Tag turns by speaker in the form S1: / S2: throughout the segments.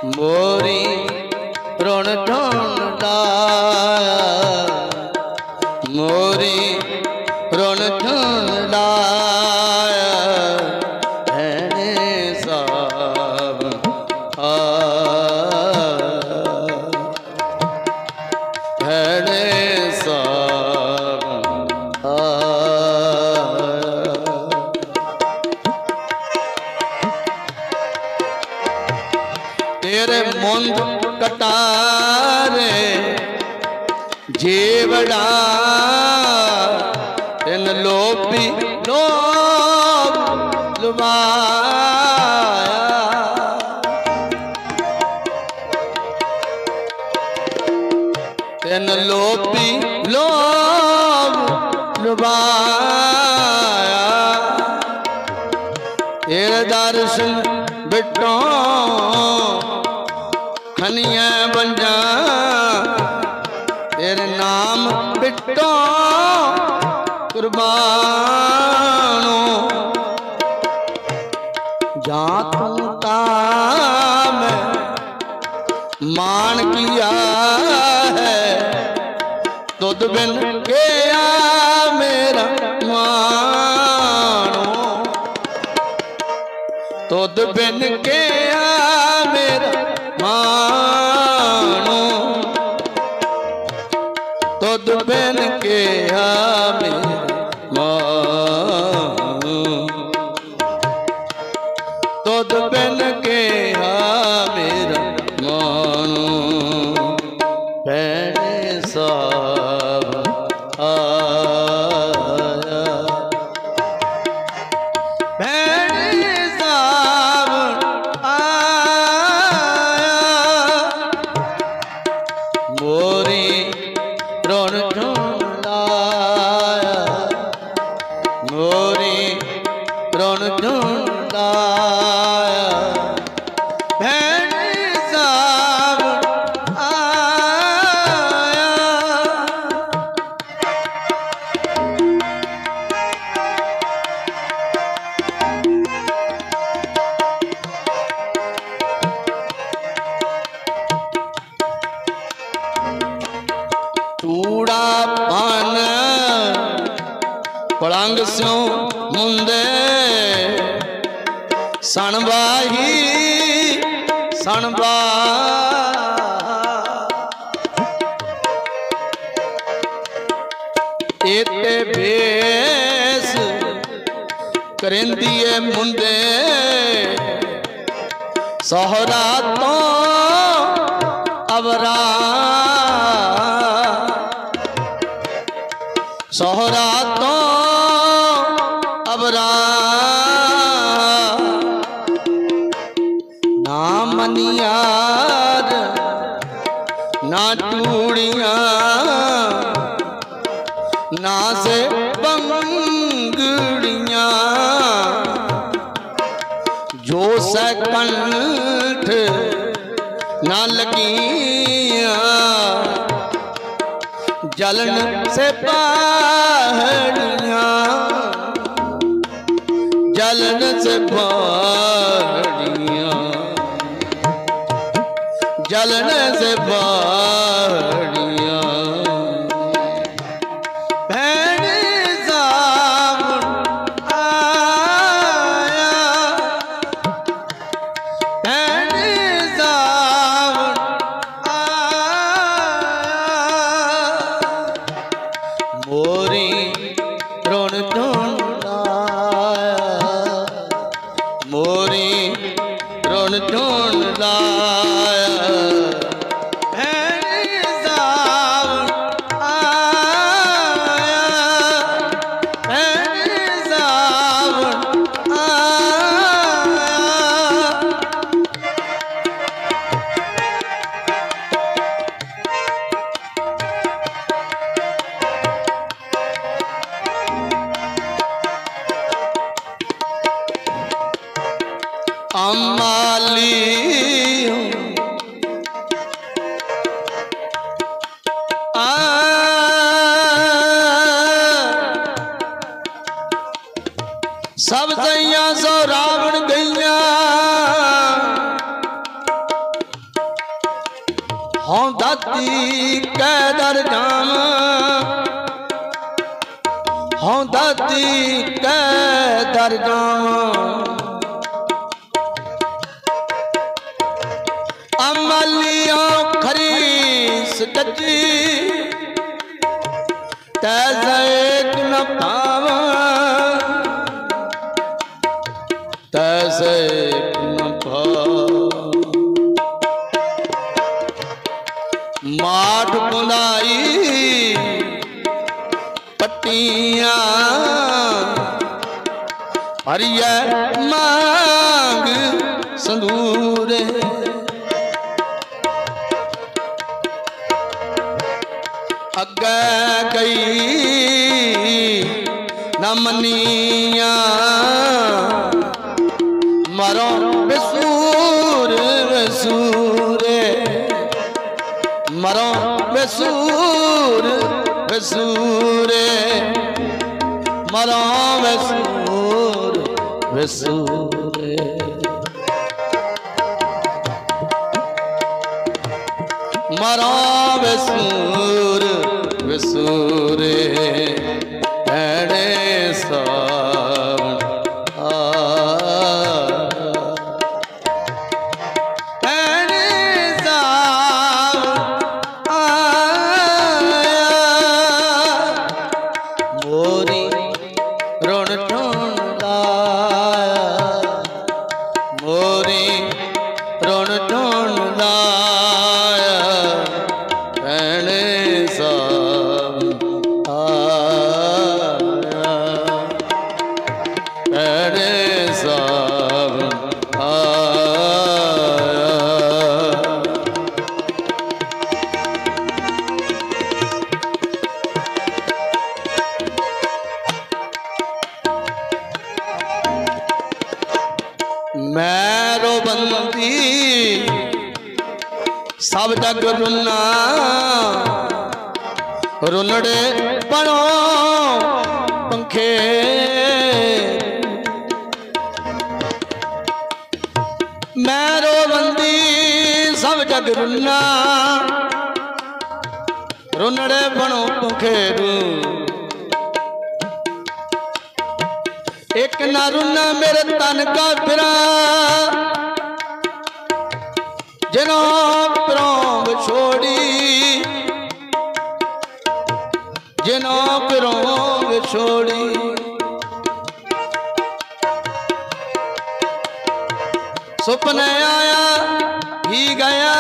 S1: मोरी ऋण ढूंढाया, मोरी ऋण ढूंढाया, भैने साब भैने साब तेरे मुंद कटारे जेवड़ा इन लोभी लोभ लुभाया, इन लोभी लोभ लुभाया, तेरे दर्शन बिटो खनिया बंजा, तेरे नाम बिटो कुर्बानो, जा तू काम मान किया है, तुद बिन गया मेरा मानो, तुद बिन गया मेरा मानो, तुद बिन गया मेरा मानो, तुद बिन गया मेरा मानो, भैने साब आया, भैने साब आया, मोरी ऋण ढूंढाया, मोरी ऋण ढूंढाया, भैने साब आया। चूड़ा पान पलंग स्यों मुंदे, सणबाही सणबा, एते बेस करेंदिए मुंदे, सोहरा तो अवरा, सोहरा तो अबरा, ना मनियार ना टूड़ियां, ना से बंगड़ियां, जो से कंठ ना लगियां, जलन से पहाड़ियां, जलन से पहाड़ियां, जलन से पहाड़ियां, भैने साब आया, भैने साब मोरी ऋण ढूंढाया, मोरी ऋण ढूंढाया, भैने साब आया, भैने साब आया। अम्माली हों दाती कै दर जावां, हों दाती कै दर जावां। अमलियों खरीस कच्ची तैसे एक न पावां, तैसे एक न पावां। माठ बुनाई पट्टियां हरिया मांग संदूरे। अगे गई न मनिया मरो बेसूर बेसूरे, मरो बेसूर बेसूरे, मरो बेसूर बेसूरे। मरो बेसूर बेसूरे ऐने सावन ऐने सावन आया। मोरी ऋण ढूंढ लाया, मोरी ऋण ढूंढ लाया ऐने सावन आया, ऐने सावन आया। मैरो बंदी सब जग रुन्ना, रुनड़े बनो पंखे। मैरो बंदी सब जग रुन्ना, रुनड़े बनो पंखेरू। एक ना रुना मेरे तन का फिरा, जिनो प्रोम छोड़ी, जिनो प्रोम छोड़ी। सुपने आया ही गया,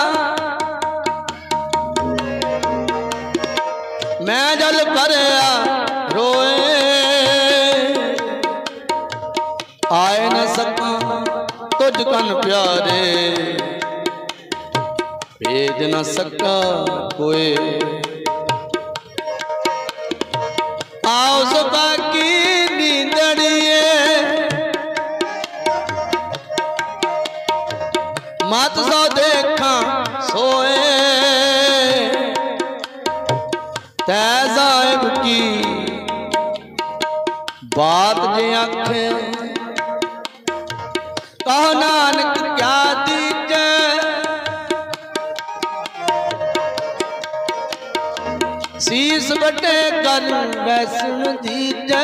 S1: मैं जल भरया रोए, आए न सका तुझ कन प्यारे, भेज न सका कोई। आओ सुबह की नींदड़िए, मत सो देखा सोए, तै साहिब की बात जे आखे। कहो नानक क्या दीजे, शीस बटे कर वैष्ण दीजे,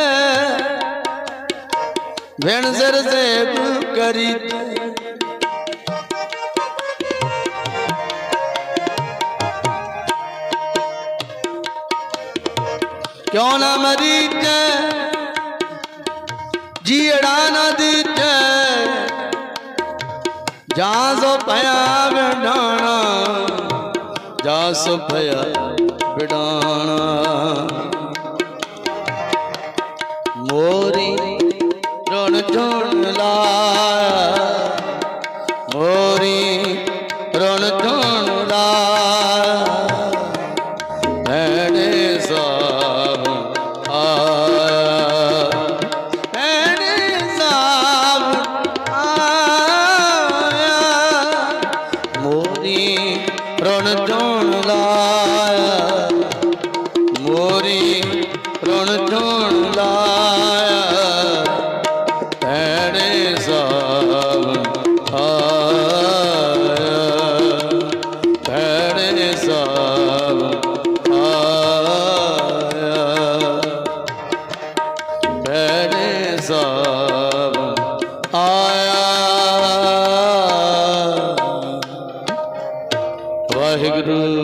S1: भेण सिर सेव करी। क्यों ना मरीजे जीड़ा ना दीजे, जा सो पया बिडाना, जा सो पया बिडाना। मोरी ऋण ढूंढ लाया, मोरी ऋण ढूंढ लाया ऐने सावन आया, ऐने सावन आया। मोरी ऋण ढूंढ लाया, मोरी ऋण ढूंढ लाया ऐने सावन आया। पैने सब आया। वाहिगुरु